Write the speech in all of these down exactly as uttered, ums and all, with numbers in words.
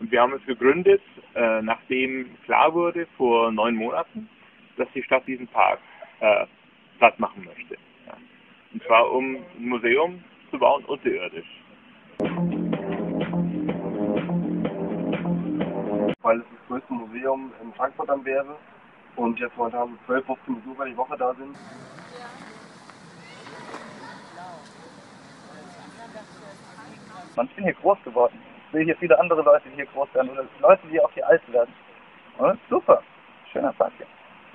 Und wir haben es gegründet, äh, nachdem klar wurde vor neun Monaten, dass die Stadt diesen Park äh, platt machen möchte. Ja. Und zwar um ein Museum zu bauen, unterirdisch. Weil es das größte Museum in Frankfurt dann wäre und jetzt momentan zwölf, fünfzehn Besucher die Woche da sind. Man ist hier groß geworden. Ich sehe hier viele andere Leute, die hier groß werden oder Leute, die auch hier alt werden. Und super, schöner Park hier.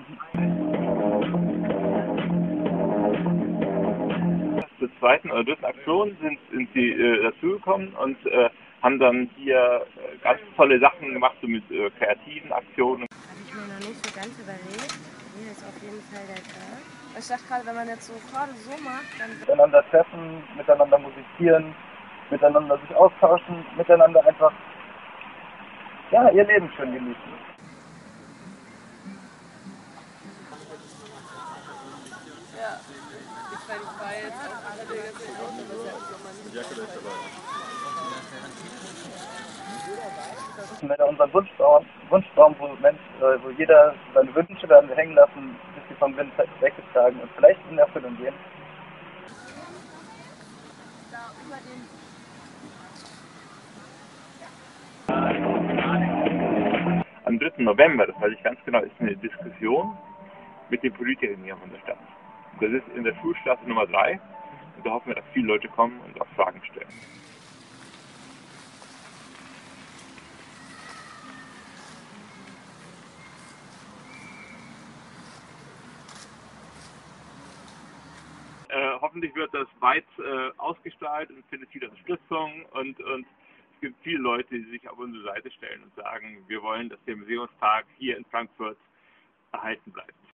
Zur zweiten oder dritten Aktion sind, sind sie äh, dazugekommen und äh, haben dann hier äh, ganz tolle Sachen gemacht, so mit äh, kreativen Aktionen. Habe ich mir noch nicht so ganz überlegt. Hier ist auf jeden Fall der Tag. Ich dachte gerade, wenn man jetzt so gerade so macht, dann... Miteinander treffen, miteinander musizieren, miteinander sich austauschen, miteinander einfach, ja, ihr Leben schön genießen. Ja, ich meine, ich war jetzt auch alle der ganze Zeit aber das ist nochmal nicht. Jacke ist dabei. Wenn wir unseren Wunschbaum, Wunschbaum wo, Mensch, äh, wo jeder seine Wünsche werden hängen lassen, bis sie vom Wind weggetragen und vielleicht in Erfüllung gehen. Da über den... Am dritten November, das weiß ich ganz genau, ist eine Diskussion mit den Politikern hier von der Stadt. Das ist in der Schulstraße Nummer drei und da hoffen wir, dass viele Leute kommen und auch Fragen stellen. Äh, hoffentlich wird das weit äh, ausgestrahlt und findet viel Unterstützung und, und es gibt viele Leute, die sich auf unsere Seite stellen und sagen, wir wollen, dass der Museumstag hier in Frankfurt erhalten bleibt.